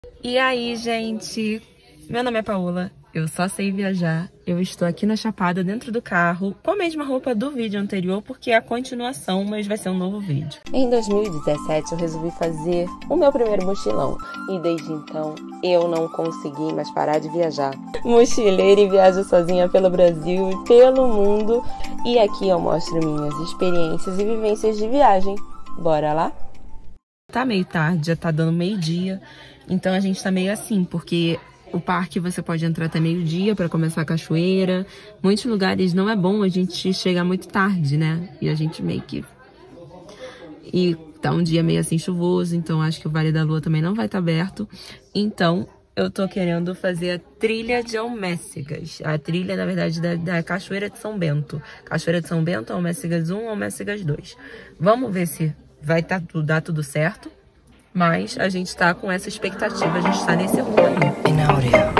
E aí, gente? Meu nome é Paola, eu só sei viajar. Eu estou aqui na Chapada, dentro do carro, com a mesma roupa do vídeo anterior, porque é a continuação, mas vai ser um novo vídeo. Em 2017, eu resolvi fazer o meu primeiro mochilão. E desde então, eu não consegui mais parar de viajar. Mochileira e viajo sozinha pelo Brasil e pelo mundo. E aqui eu mostro minhas experiências e vivências de viagem. Bora lá? Tá meio tarde, já tá dando meio-dia. Então a gente tá meio assim, porque o parque você pode entrar até meio-dia para começar a cachoeira. Muitos lugares não é bom a gente chegar muito tarde, né? E a gente meio que... E tá um dia meio assim chuvoso, então acho que o Vale da Lua também não vai estar aberto. Então eu tô querendo fazer a trilha de Almécigas. A trilha, na verdade, da Cachoeira de São Bento. Cachoeira de São Bento, Almécigas 1, Almécigas 2. Vamos ver se vai dar tudo certo. Mas a gente tá com essa expectativa, a gente tá nesse rumo aí.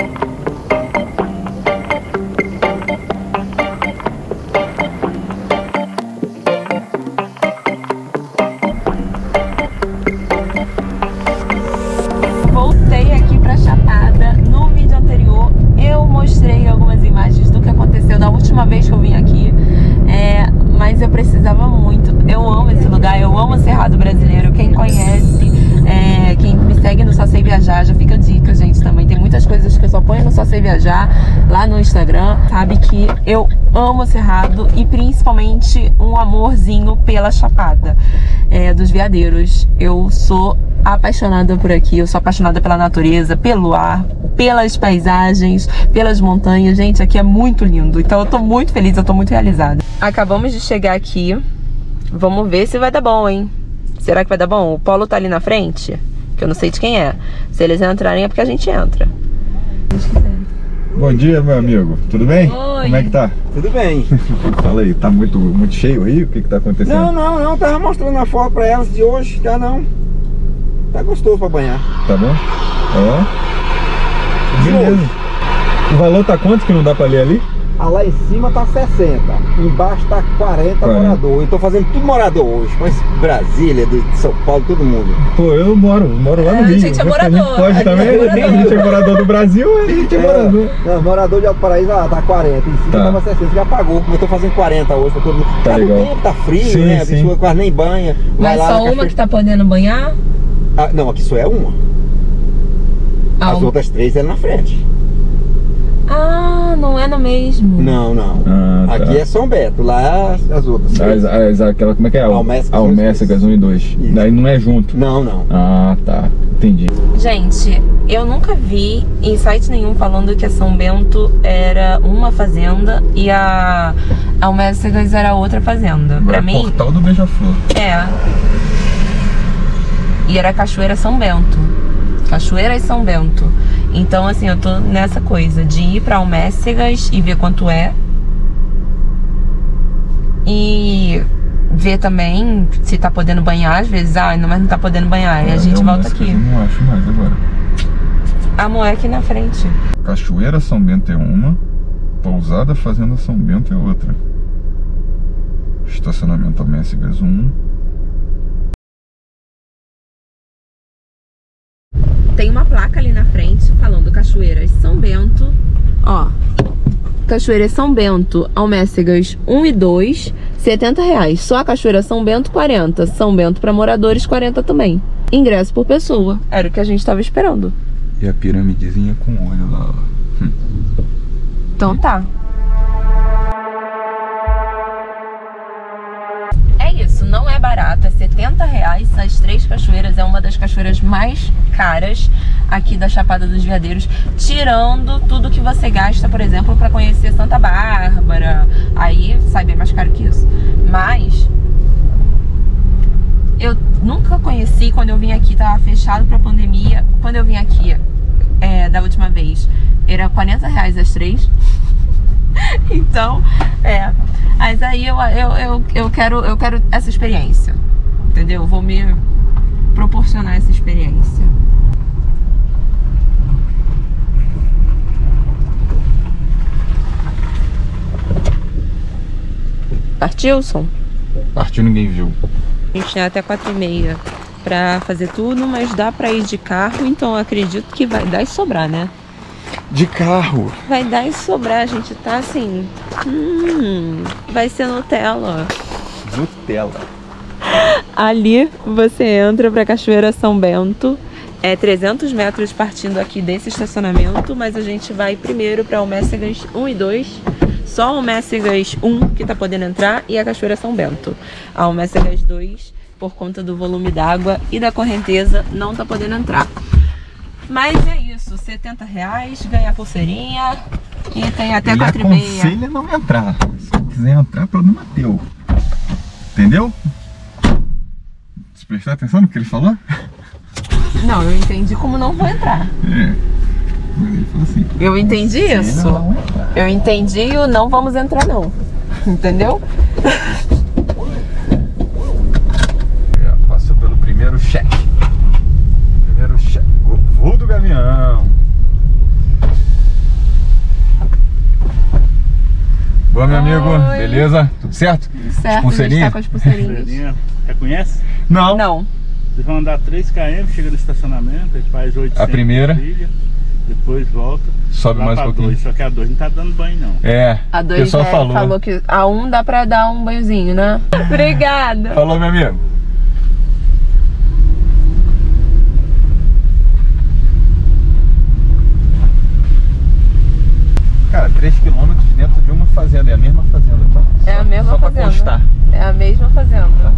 Voltei aqui pra Chapada. No vídeo anterior eu mostrei algumas imagens do que aconteceu da última vez que eu vim aqui. Mas eu precisava muito. Eu amo esse lugar, eu amo o Cerrado Brasileiro. Quem conhece, quem me segue no Só Sei Viajar, já fica a dica, gente, também. Tem muitas coisas que eu só ponho no Só Sei Viajar, lá no Instagram. Sabe que eu amo o Cerrado e principalmente um amorzinho pela Chapada dos Veadeiros. Eu sou apaixonada por aqui, eu sou apaixonada pela natureza, pelo ar, pelas paisagens, pelas montanhas. Gente, aqui é muito lindo, então eu tô muito feliz, eu tô muito realizada. Acabamos de chegar aqui, vamos ver se vai dar bom, hein? Será que vai dar bom? O Polo tá ali na frente, que eu não sei de quem é. Se eles entrarem é porque a gente entra. Bom dia, meu amigo, tudo bem? Oi. Como é que tá? Tudo bem. Fala aí, tá muito cheio aí? O que tá acontecendo? Não, tava mostrando a foto pra elas de hoje, tá não. Tá gostoso pra banhar. Tá bom? Ó. Beleza. O valor tá quanto que não dá pra ler ali? Lá em cima tá 60, embaixo tá 40 morador. Eu tô fazendo tudo morador hoje, mas Brasília, de São Paulo, todo mundo. Pô, eu moro lá no Rio. A gente é morador. A gente pode também, a gente é morador do Brasil, a gente é morador. Não, morador de Alto Paraíso tá 40, em cima tava 60, já pagou, como eu tô fazendo 40 hoje pra todo mundo. Tá legal. No tempo, tá frio, Sim, né? A sim. pessoa quase nem banha. Mas só uma que tá podendo banhar? Não, aqui só é uma. As outras 3 é na frente. Ah, não é no mesmo. Não. Ah, tá. Aqui é São Beto, lá as outras. Aquela, como é que é? Almécigas 1 e 2. Isso. Daí não é junto. Não. Ah, tá. Entendi. Gente, eu nunca vi em site nenhum falando que a São Bento era uma fazenda e a Almécigas era outra fazenda. Pra mim, Portal do Beija-Flor. E era Cachoeira São Bento. Cachoeira e São Bento. Então, assim, eu tô nessa coisa de ir pra Almécigas e ver quanto é. E ver também se tá podendo banhar. Às vezes, mas não tá podendo banhar. E a gente volta aqui. Eu não acho mais agora. A Moé aqui na frente. Cachoeira São Bento é uma, Pousada Fazenda São Bento é outra. Estacionamento Almécigas 1. Tem uma placa ali na frente falando Cachoeiras São Bento. Ó, Cachoeira São Bento, Almécigas 1 e 2, R$70. Só a Cachoeira São Bento, 40. São Bento para moradores, 40 também. Ingresso por pessoa. Era o que a gente tava esperando. E a piramidezinha com olho lá, ó. Então tá. É isso, não é barato, é R$70. As 3 cachoeiras, é uma das cachoeiras mais caras aqui da Chapada dos Veadeiros, tirando tudo que você gasta, por exemplo, para conhecer Santa Bárbara. Aí sai bem mais caro que isso. Mas eu nunca conheci, quando eu vim aqui, tava fechado pra pandemia. Quando eu vim aqui, da última vez, era R$40 as 3. Então, mas aí eu quero essa experiência, entendeu? Vou me proporcionar essa experiência. Partiu, som? Partiu, ninguém viu. A gente tem até 4h30. pra fazer tudo, mas dá pra ir de carro, então eu acredito que vai dar e sobrar, né? De carro. Vai dar e sobrar, a gente tá assim... vai ser Nutella. Nutella. Ali você entra pra Cachoeira São Bento. É 300 metros partindo aqui desse estacionamento, mas a gente vai primeiro para Almécegas 1 e 2. Só a Almécegas 1 que tá podendo entrar e a Cachoeira São Bento. A Almécegas 2, por conta do volume d'água e da correnteza, não tá podendo entrar. Mas é isso, R$70, ganha pulseirinha e tem até 4,5. Aconselha não entrar. Se quiser entrar, problema teu. Entendeu? Você prestou atenção no que ele falou? Não, eu entendi como não vou entrar. É. Mas ele falou assim. Eu entendi isso. Eu entendi o não vamos entrar não. Entendeu? Passou pelo primeiro cheque. Primeiro cheque. Voo do Gavião. Boa, meu amigo. Oi. Beleza? Tudo certo? Certo, Pulseirinha? a gente tá com as pulseirinhas. Reconhece? Não. Não. Vocês vão andar 3 km, chega no estacionamento, a gente faz 800 A primeira. trilha, depois volta. Sobe lá mais um pra pouquinho. 2, só que a 2 não tá dando banho não. É. A o 2 pessoal falou. que a 1 dá pra dar um banhozinho, né? Obrigada. Falou, meu amigo. Cara, 3 km dentro de uma fazenda, é a mesma fazenda, tá? É a mesma só fazenda. Pra constar. É a mesma fazenda.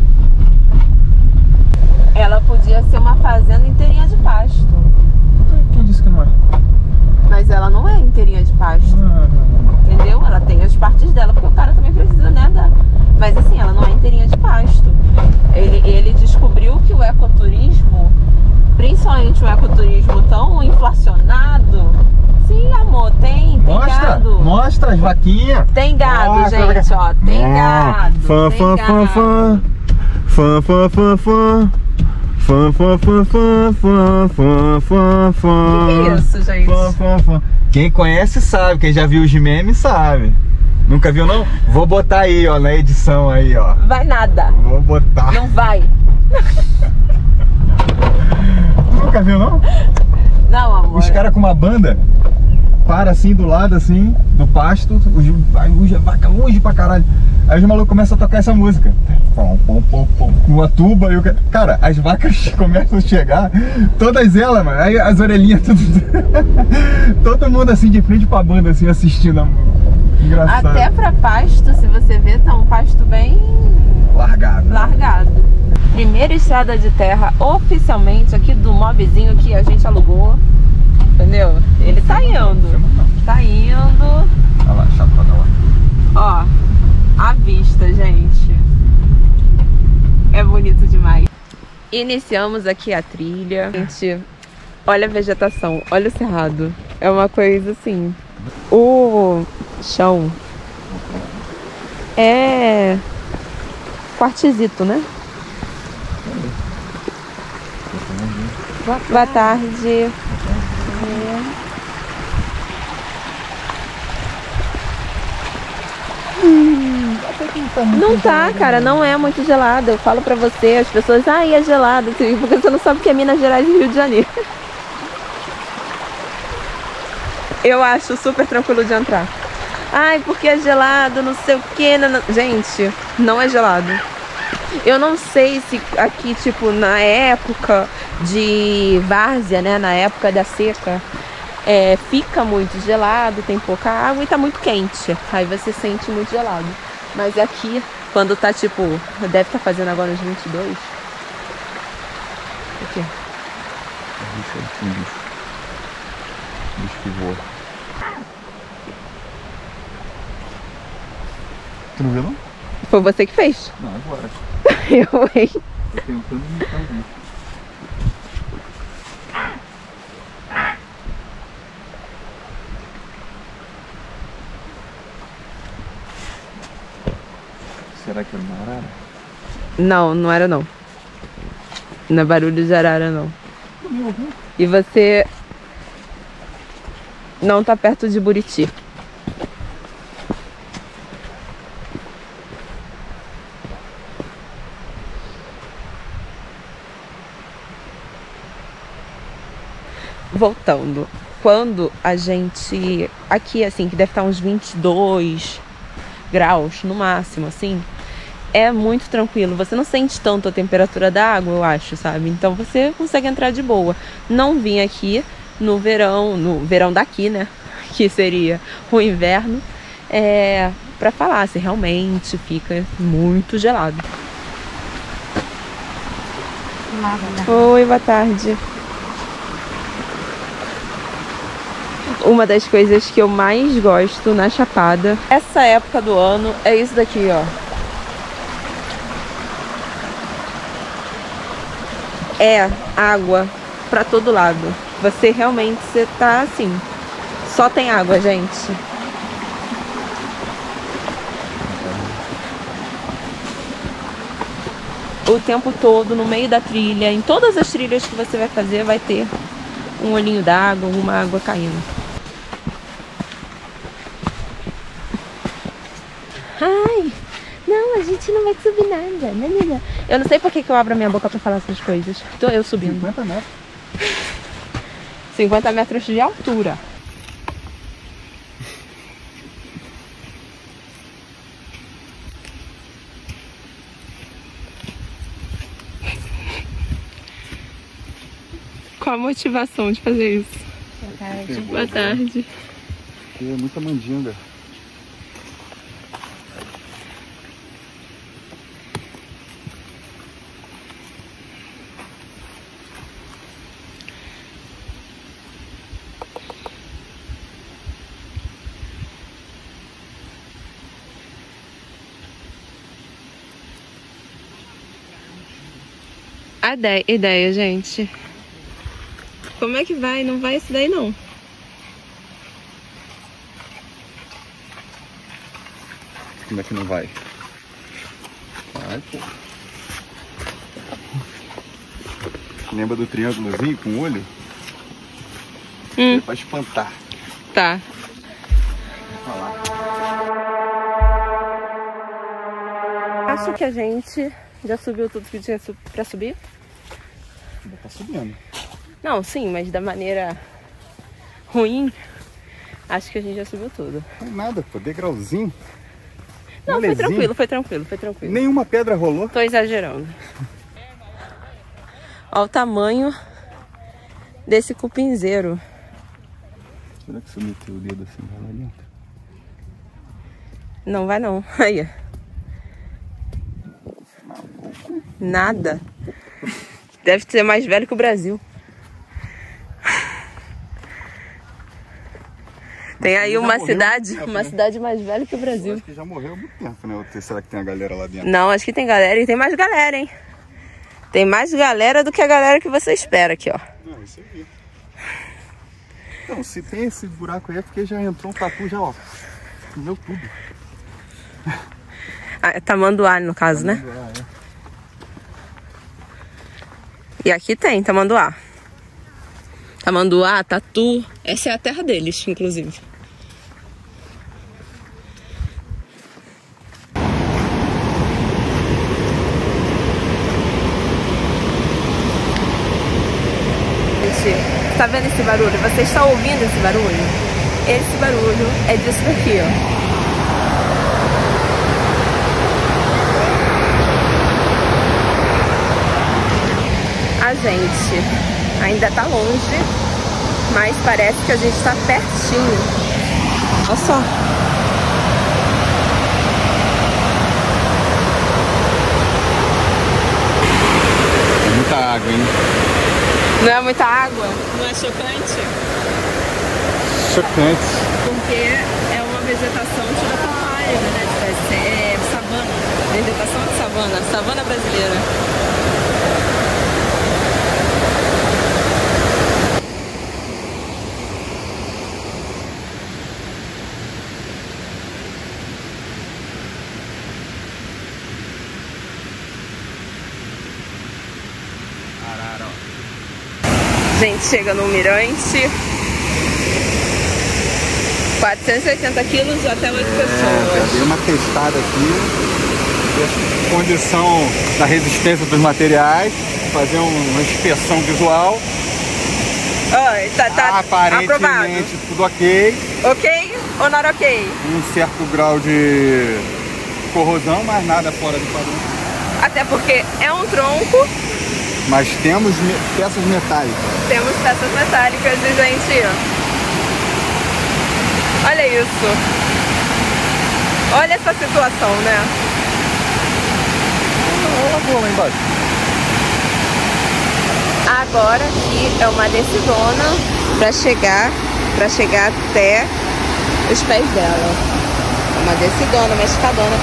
Ela podia ser uma fazenda inteirinha de pasto. Quem disse que não é? Mas ela não é inteirinha de pasto. Entendeu? Ela tem as partes dela, porque o cara também precisa, né? Mas assim, ela não é inteirinha de pasto. Ele descobriu que o ecoturismo, principalmente o ecoturismo tão inflacionado. Sim, amor, tem gado. Mostra as vaquinhas. Tem gado, Mostra, gente, ó. Tem gado. Fã, tem fã, gado. fã, fã. Fã, fã, fã, fã. Fã, fã, fã, fã, fã, fã, fã, fã. Que é isso, gente? Fã, fã, fã. Quem conhece sabe, quem já viu os memes sabe. Nunca viu não? Vou botar aí, ó, na edição aí, ó. Vai nada. Vou botar. Não vai. Nunca viu não? Não, amor. Os caras com uma banda para assim do lado assim do pasto, a vaca longe pra caralho. Aí os malucos começam a tocar essa música. Pom, pom, pom, pom, com uma tuba e o cara, as vacas começam a chegar, todas elas, mano. Aí as orelhinhas tudo. Todo mundo assim de frente pra banda assim assistindo a música. Engraçado. Até pra pasto, se você ver, tá um pasto bem largado. Primeira estrada de terra oficialmente aqui do mobzinho que a gente alugou. Entendeu? Ele tá indo. Tá indo. Olha lá, chapada lá. Ó, a vista, gente. É bonito demais. Iniciamos aqui a trilha. Gente, olha a vegetação, olha o cerrado. É uma coisa assim. O chão é quartzito, né? Boa tarde. Não tá, cara, não é muito gelado. Eu falo pra você, as pessoas, é gelado, porque você não sabe o que é Minas Gerais e Rio de Janeiro. Eu acho super tranquilo de entrar. Ai, porque é gelado, não sei o que. Gente, não é gelado. Eu não sei se aqui, tipo, na época de várzea, né, na época da seca, fica muito gelado, tem pouca água e tá muito quente. Aí você sente muito gelado. Mas aqui, quando tá, tipo, deve estar fazendo agora uns 22. O quê? Bicho que voa. Tu não viu não? Foi você que fez? Não, agora. Eu, hein? Tô tentando imitar o bicho. Será que era uma arara? Não, não era não. Não é barulho de arara, não. E você não tá perto de Buriti. voltando. Quando a gente... Aqui, assim, que deve estar uns 22 graus, no máximo, assim... É muito tranquilo. Você não sente tanto a temperatura da água, eu acho, sabe? Então você consegue entrar de boa. Não vim aqui no verão daqui, né? Que seria o inverno. Pra falar se realmente fica muito gelado. Oi, boa tarde. Uma das coisas que eu mais gosto na Chapada, essa época do ano, é isso daqui, ó. É água pra todo lado. Você realmente, você tá assim, só tem água, gente. O tempo todo, no meio da trilha, em todas as trilhas que você vai fazer, vai ter um olhinho d'água, uma água caindo. Ai, não, a gente não vai subir nada. Não. Eu não sei por que eu abro a minha boca pra falar essas coisas. Tô eu subindo. 50 metros. 50 metros de altura. Qual a motivação de fazer isso? Boa tarde. Boa tarde. Aqui é muita mandinga. A ideia, gente. Como é que vai? Não vai esse daí, não. Como é que não vai? Vai, pô. Lembra do triângulozinho com o olho? É pra espantar. Tá. Acho que a gente já subiu tudo que tinha pra subir? Ainda tá subindo. Não, sim, mas da maneira ruim, acho que a gente já subiu tudo. Não é nada, pô, degrauzinho. Não, foi tranquilo, foi tranquilo. Nenhuma pedra rolou. Tô exagerando. Olha o tamanho desse cupinzeiro. Será que se eu meter o dedo assim vai lá dentro? Não vai não. Aí. Nada. Deve ser mais velho que o Brasil. Tem aí uma cidade mais velha que o Brasil. Eu acho que já morreu há muito tempo, né? Ou será que tem a galera lá dentro? Não, acho que tem galera e tem mais galera, hein? Tem mais galera do que a galera que você espera aqui, ó. Não, isso aí. Não, se tem esse buraco aí é porque já entrou um tatu já, ó. Comeu tudo. Ah, tamanduá, no caso, né? E aqui tem tamanduá. Tamanduá, tatu. Essa é a terra deles, inclusive. Tá vendo esse barulho? Você está ouvindo esse barulho? Esse barulho é disso daqui, ó. A gente ainda tá longe, mas parece que a gente tá pertinho. Olha só. É muita água, hein? Não é muita água? Não é chocante? Chocante. Porque é uma vegetação tipo papaya, né? É savana. Vegetação de savana. Savana brasileira. A gente chega no mirante, 480 quilos até 8 pessoas. Dei uma testada aqui, condição da resistência dos materiais, fazer uma inspeção visual. Ai. foi? Tá aprovado? Aparentemente tudo ok. Ok ou not ok? Um certo grau de corrosão, mas nada fora do padrão. Até porque é um tronco. Mas temos peças metálicas. Temos peças metálicas e, gente, olha isso. Olha essa situação, né? Olha a boa lá embaixo. Agora aqui é uma descidona pra chegar até os pés dela. Uma descidona, uma escadona.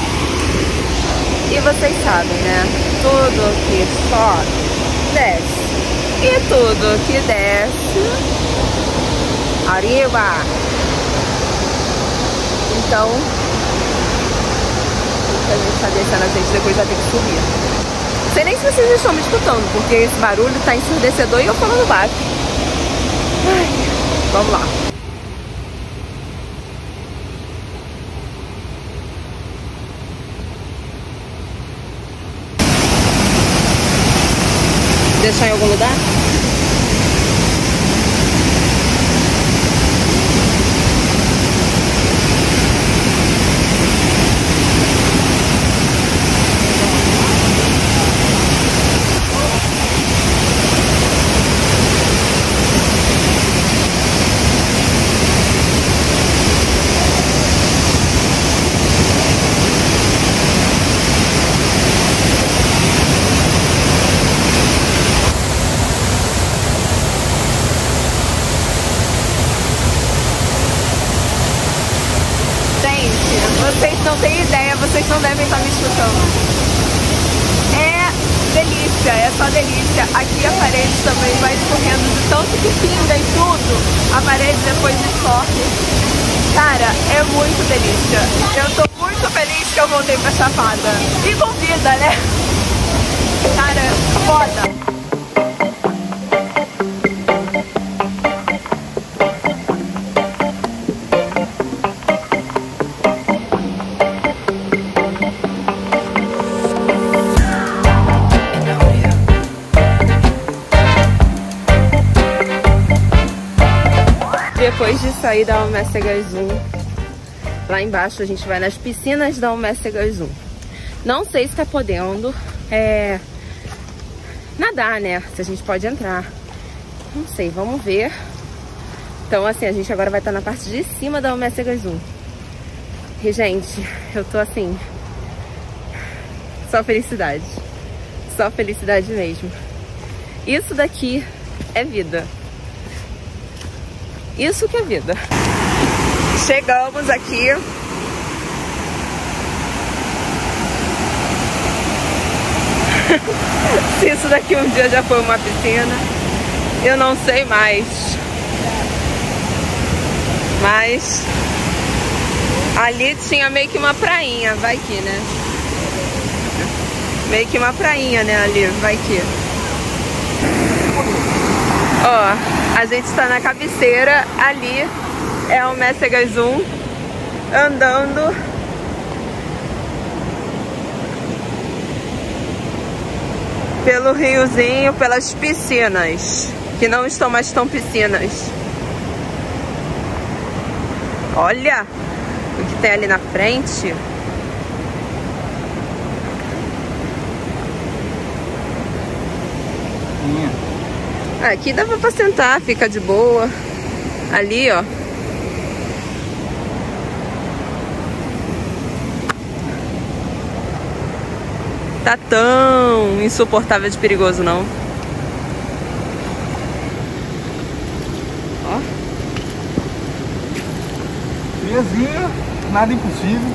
E vocês sabem, né? Tudo que sobe, desce. E tudo que desce, arriba. Então, a gente tá descendo, a gente depois vai ter que subir. Não sei nem se vocês estão me escutando, porque esse barulho tá ensurdecedor e eu falando baixo. Ai, vamos lá. Deixar em algum lugar? Vocês não têm ideia, vocês não devem estar me escutando. É delícia, é só delícia. Aqui a parede também vai escorrendo de tanto que pinga e tudo. A parede depois escorre. Cara, é muito delícia. Eu tô muito feliz que eu voltei pra Chapada. E com vida, né? Cara, foda. Depois de sair da Omega Zoom, lá embaixo a gente vai nas piscinas da Omega Zoom. Não sei se tá podendo nadar, né? Se a gente pode entrar. Não sei, vamos ver. Então, assim, a gente agora vai estar na parte de cima da Omega Zoom. E, gente, eu tô assim... Só felicidade. Só felicidade mesmo. Isso daqui é vida. Isso que é vida. Chegamos aqui. Se isso daqui um dia já foi uma piscina, eu não sei mais. Mas ali tinha meio que uma prainha, vai que, né? Meio que uma prainha, né, ali, vai que. Ó, a gente tá na cabeceira, ali é o Omega Zoom, andando pelo riozinho, pelas piscinas, que não estão mais tão piscinas. Olha o que tem ali na frente. Aqui dava pra sentar, fica de boa. Ali, ó. Tá tão insuportável de perigoso, não. Ó. Friazinha, nada impossível.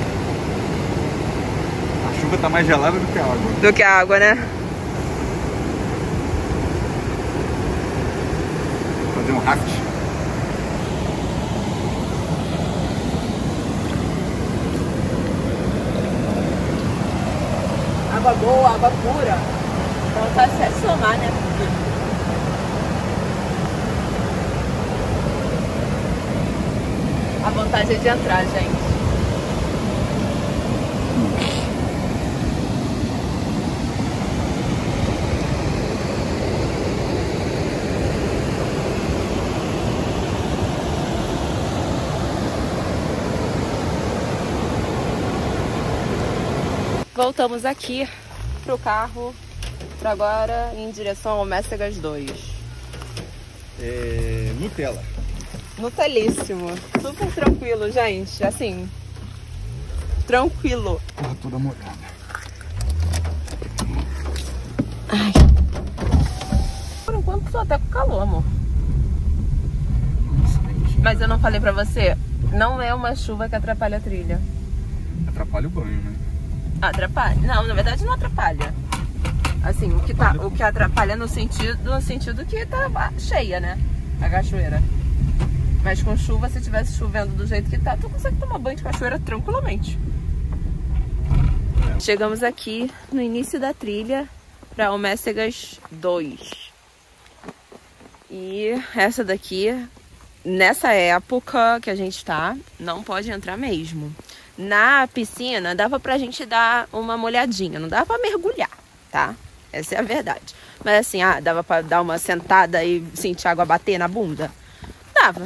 A chuva tá mais gelada do que a água. Do que a água, né? Fazer um raft. Água boa, água pura. Então tá certo somar, né? A vontade é de entrar, gente. Voltamos aqui pro carro, para agora em direção ao Mécegas 2. Nutella. Nutelíssimo. Super tranquilo, gente. Assim, tranquilo. Porra, toda molhada. Ai. Por enquanto tô até com calor, amor. Mas eu não falei pra você, não é uma chuva que atrapalha a trilha. Atrapalha o banho, né? Atrapalha. Não, na verdade não atrapalha. Assim, o que atrapalha no sentido que tá cheia, né? A cachoeira. Mas com chuva, se tivesse chovendo do jeito que tá, tu consegue tomar banho de cachoeira tranquilamente. Chegamos aqui no início da trilha para o Mécegas 2. E essa daqui, nessa época que a gente tá, não pode entrar mesmo. Na piscina dava pra gente dar uma molhadinha, não dava pra mergulhar, tá? Essa é a verdade. Mas assim, dava pra dar uma sentada e sentir água bater na bunda? Dava.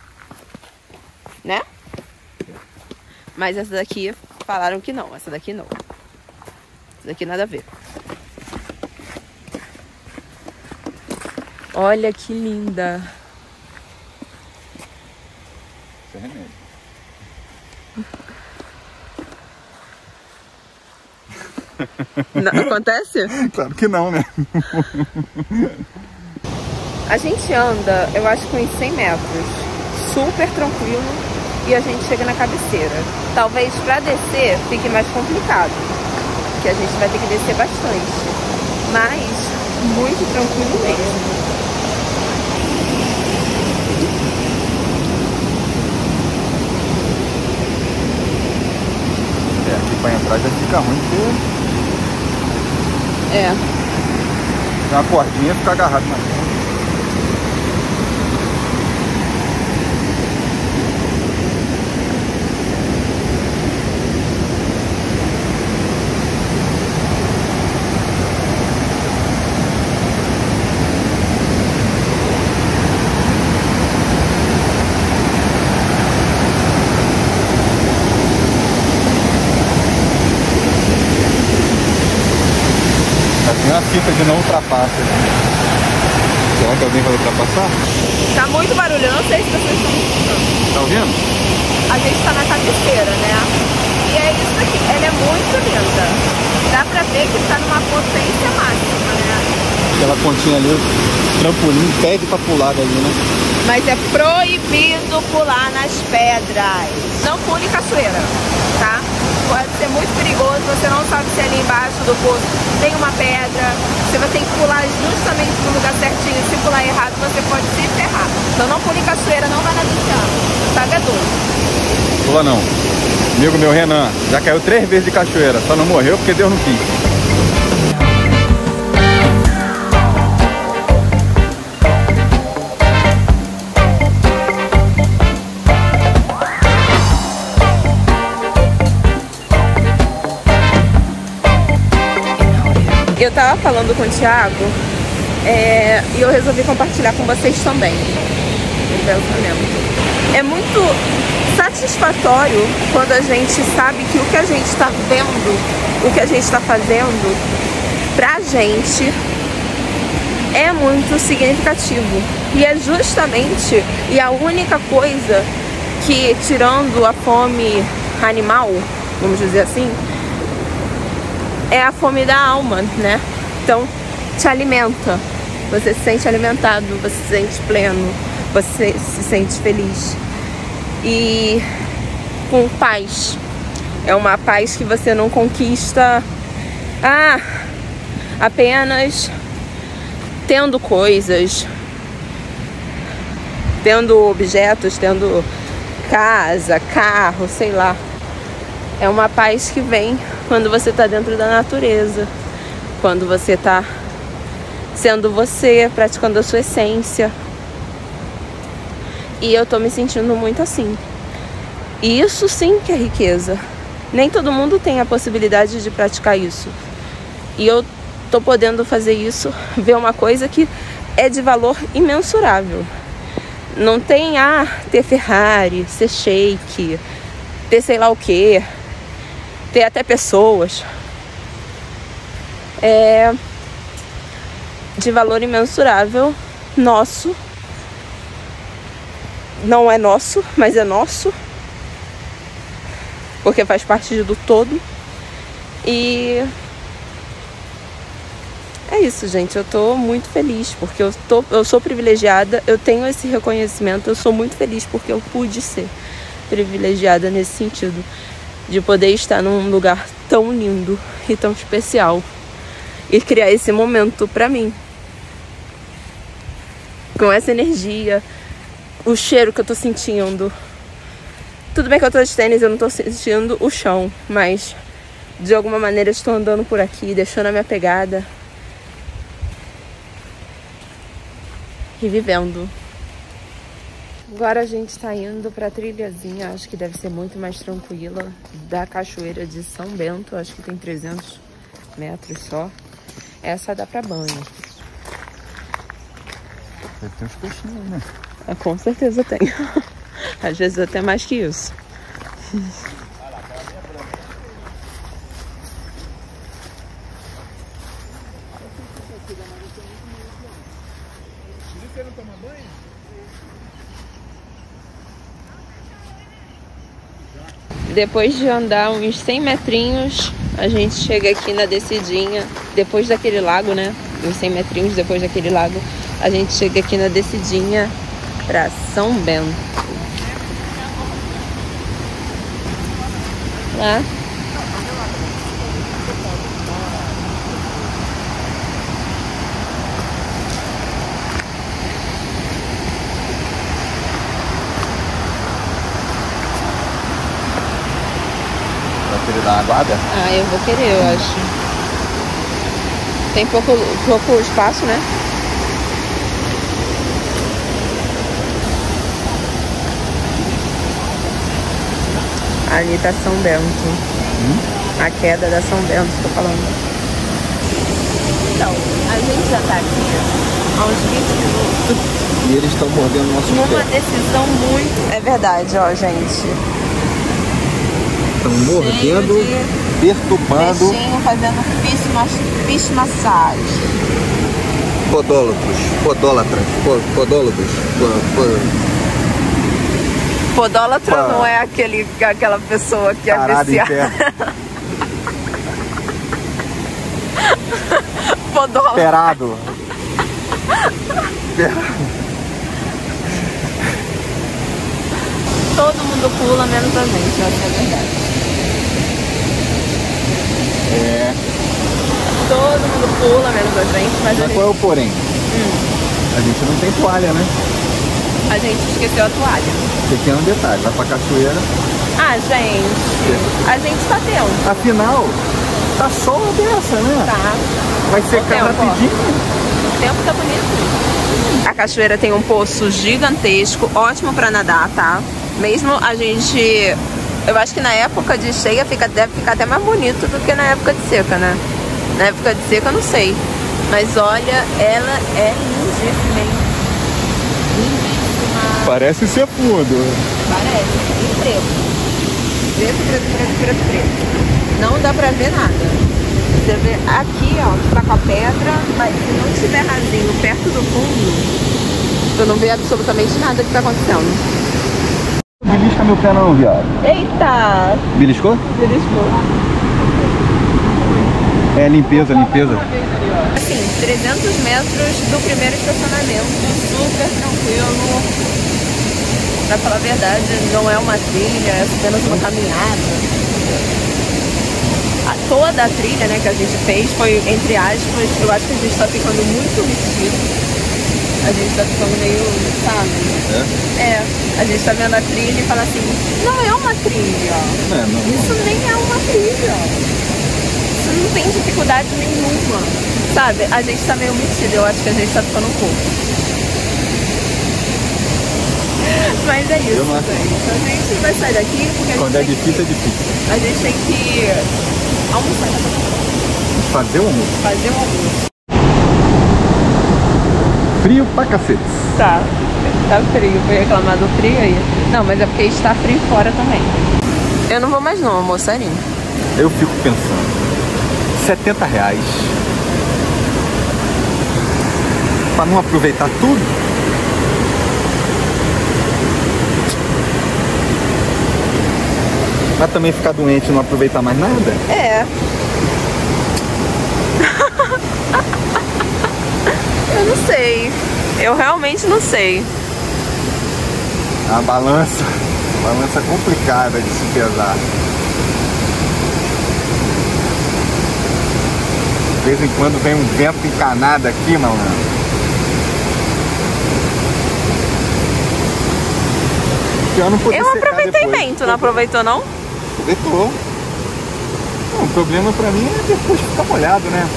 Né? Mas essa daqui falaram que não, essa daqui não. Essa daqui nada a ver. Olha que linda. Isso é remédio. Não, acontece? Claro que não, né? A gente anda, eu acho que uns 100 metros, super tranquilo, e a gente chega na cabeceira. Talvez pra descer fique mais complicado, porque a gente vai ter que descer bastante, mas muito tranquilo mesmo. Aqui pra entrar já fica ruim, porque tem uma cordinha e fica agarrado na frente. Tem uma fita de não ultrapassa. Será que alguém vai ultrapassar? Tá muito barulho, eu não sei se vocês estão escutando. Tá ouvindo? A gente tá na cabeceira, né? E é isso aqui, ela é muito linda. Dá pra ver que tá numa potência máxima, né? Aquela pontinha ali, o trampolim pede pra pular dali, né? Mas é proibido pular nas pedras. Não pule cachoeira, tá? Pode ser muito perigoso, você não sabe se ali embaixo do poço tem uma pedra. Você vai ter que pular justamente no lugar certinho. Se pular errado, você pode se ferrar. Então não pule cachoeira, não vai na piscina. Sabe, é doido. Pula não. Amigo meu Renan, já caiu 3 vezes de cachoeira, só não morreu porque Deus não quis. Eu tava falando com o Thiago e eu resolvi compartilhar com vocês também um pensamento. É muito satisfatório quando a gente sabe que o que a gente está vendo, o que a gente está fazendo, pra gente é muito significativo. E é justamente a única coisa que, tirando a fome animal, vamos dizer assim, é a fome da alma, né? Então, te alimenta. Você se sente alimentado, você se sente pleno, você se sente feliz. E com paz. É uma paz que você não conquista apenas tendo coisas, tendo objetos, tendo casa, carro, sei lá. É uma paz que vem quando você está dentro da natureza, quando você está sendo você, praticando a sua essência. E eu tô me sentindo muito assim. E isso sim que é riqueza. Nem todo mundo tem a possibilidade de praticar isso. E eu tô podendo fazer isso, ver uma coisa que é de valor imensurável. Não tem ter Ferrari, ser shake, ter sei lá o quê, ter até pessoas. é de valor imensurável, nosso. Não é nosso, mas é nosso, porque faz parte do todo. E é isso, gente. Eu tô muito feliz porque eu sou privilegiada, eu tenho esse reconhecimento. Eu sou muito feliz porque eu pude ser privilegiada nesse sentido, de poder estar num lugar tão lindo e tão especial e criar esse momento pra mim, com essa energia, o cheiro que eu tô sentindo. Tudo bem que eu tô de tênis, eu não tô sentindo o chão, mas de alguma maneira eu estou andando por aqui, deixando a minha pegada e vivendo. Agora a gente tá indo pra trilhazinha, acho que deve ser muito mais tranquila, da Cachoeira de São Bento. Acho que tem 300 metros só. Essa dá pra banho. Deve ter uns peixinhos, né? Com certeza tem. Às vezes até mais que isso. Depois de andar uns 100 metrinhos, a gente chega aqui na descidinha. Depois daquele lago, né? Uns 100 metrinhos depois daquele lago, a gente chega aqui na descidinha pra São Bento. Lá. Vai querer dar uma aguada? Ah, eu vou querer, eu acho. Tem pouco espaço, né? Ali tá São Bento. A queda da São Bento, tô falando. Então, a gente já tá aqui há uns 20 minutos. E eles estão mordendo o nosso Numa pé. decisão muito... É verdade, ó, gente. Estão mordendo, perturbando. Peixinho fazendo fish massagem. Podólatras. Podólatra não é aquela pessoa que é Parado em viciada. pé. Podólatra. Perado. Todo mundo pula, menos a gente, eu acho que é verdade. É. Todo mundo pula, menos a gente, mas Mas qual é o porém? A gente não tem toalha, né? a gente esqueceu a toalha. Pequeno detalhe, vai pra cachoeira. Ah, gente, a gente tá tendo. Afinal, tá sol dessa, né? Tá. Vai secar rapidinho. O tempo tá bonito. A cachoeira tem um poço gigantesco, ótimo pra nadar, tá? Mesmo a gente... Eu acho que na época de cheia deve ficar até mais bonito do que na época de seca, né? Na época de seca eu não sei. Mas olha, ela é lindíssima, hein? Lindíssima. Parece ser fundo. Parece. E preto. Não dá pra ver nada. Você vê aqui, ó, tá com a pedra, mas se não estiver rasinho perto do fundo, tu não vê absolutamente nada que tá acontecendo. Belisca meu pé não, viado. Eita! Beliscou? Beliscou. É, limpeza. Assim, 300 metros do primeiro estacionamento, super tranquilo. Pra falar a verdade, não é uma trilha, é apenas uma caminhada. Toda a trilha, né, que a gente fez foi, entre aspas, eu acho que a gente tá ficando muito vestido. A gente tá ficando meio, sabe? A gente tá vendo a trilha e fala assim, não é uma trilha. Isso nem é uma trilha. Isso não tem dificuldade nenhuma. Sabe? A gente tá meio metido, eu acho que a gente tá ficando um pouco. Mas é isso, gente. A gente vai sair daqui porque Quando é difícil, é difícil. A gente tem que almoçar. Fazer o almoço. Fazer um almoço. Frio pra cacete. Tá frio. Foi reclamar do frio aí. Não, mas é porque está frio fora também. Eu não vou mais não, almoçarinho. Eu fico pensando, R$70 pra não aproveitar tudo. Vai também ficar doente e não aproveitar mais nada? É. Eu não sei. Eu realmente não sei. A balança é complicada de se pesar. De vez em quando vem um vento encanado aqui, malandro. Eu aproveitei bem, tu não aproveitou não? Aproveitou. Não, o problema pra mim é depois ficar molhado, né?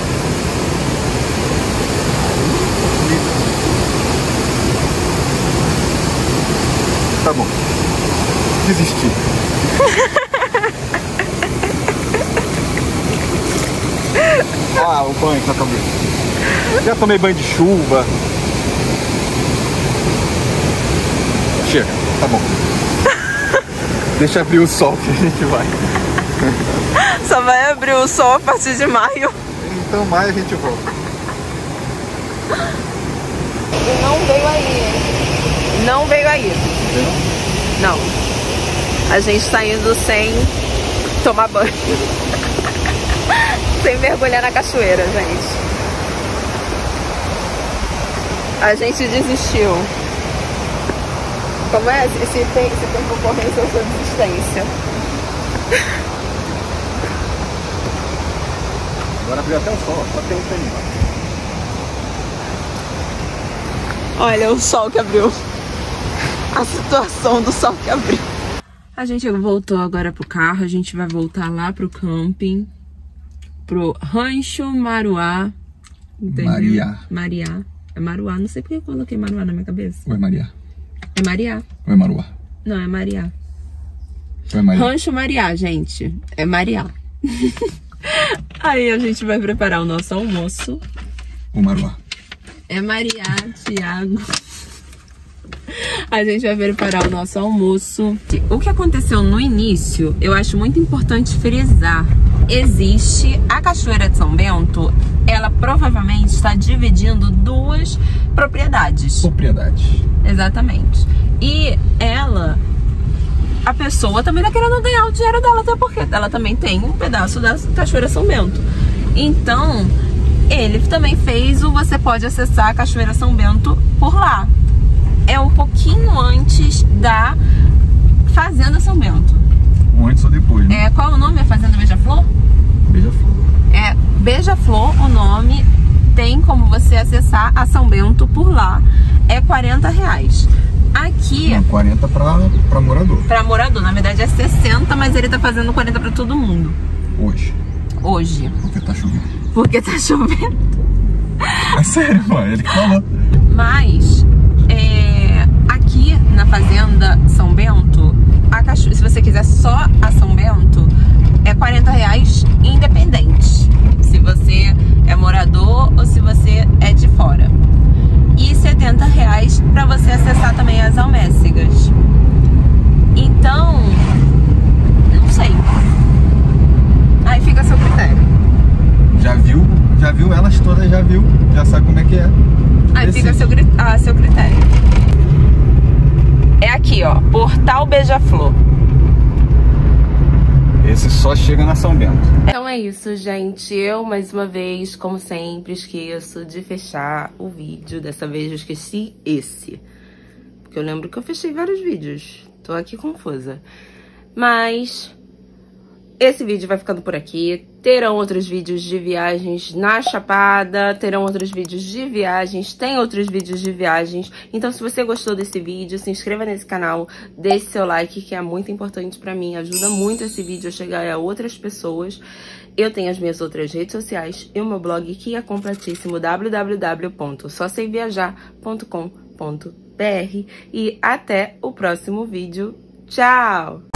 Tá bom. Desisti. Ah, o banho que eu tomei. Já tomei banho de chuva. Chega, tá bom. Deixa abrir o sol que a gente vai. Só vai abrir o sol a partir de maio. Então maio a gente volta. E não veio aí. Não veio aí. Não. A gente tá indo sem tomar banho. Sem mergulhar na cachoeira, gente. A gente desistiu. Como é? Se tem concorrência, eu sou desistência. Agora abriu até o sol, só tem isso aí. Olha o sol que abriu. A situação do sol que abriu. A gente voltou agora pro carro. A gente vai voltar lá pro camping. Pro Rancho Maruá. Entendeu? Mariá. É Maruá. Não sei porque eu coloquei Maruá na minha cabeça. Ou é Mariá? É Mariá. Ou é Maruá? Não, é Mariá. Ou é Mariá? Rancho Mariá, gente. É Mariá. Aí a gente vai preparar o nosso almoço. Ou Maruá? É Mariá, Thiago. A gente vai preparar o nosso almoço. O que aconteceu no início, eu acho muito importante frisar. Existe a Cachoeira de São Bento, ela provavelmente está dividindo duas propriedades. Exatamente. E ela, a pessoa também tá querendo ganhar o dinheiro dela, até porque ela também tem um pedaço da Cachoeira São Bento. Então, ele também fez o você pode acessar a Cachoeira São Bento por lá. É um pouquinho antes da Fazenda São Bento. Antes ou depois, né? Qual é o nome? É Fazenda Beija-Flor? Beija-Flor. É Beija-Flor o nome. Tem como você acessar a São Bento por lá. É R$40. Aqui... Não, 40 pra morador. Pra morador. Na verdade é 60, mas ele tá fazendo 40 pra todo mundo. Hoje. Porque tá chovendo. Porque tá chovendo. É sério, mano. Ele que falou. Mas... aqui na Fazenda São Bento, se você quiser só a São Bento, é R$40 independente. Se você é morador ou se você é de fora. E R$70 para você acessar também as almécegas. Então, não sei. Aí fica a seu critério. Já viu elas todas, já sabe como é que é. Aí fica a seu critério. É aqui, ó, Portal Beija-Flor. Esse só chega na São Bento. Então é isso, gente. Eu, mais uma vez, como sempre, esqueço de fechar o vídeo. Dessa vez eu esqueci esse. Porque eu lembro que eu fechei vários vídeos. Tô aqui confusa. Mas... esse vídeo vai ficando por aqui. Terão outros vídeos de viagens na Chapada. Terão outros vídeos de viagens. Tem outros vídeos de viagens. Então, se você gostou desse vídeo, se inscreva nesse canal. Deixe seu like, que é muito importante pra mim. Ajuda muito esse vídeo a chegar a outras pessoas. Eu tenho as minhas outras redes sociais e o meu blog, que é completíssimo. www.soseiviajar.com.br. E até o próximo vídeo. Tchau!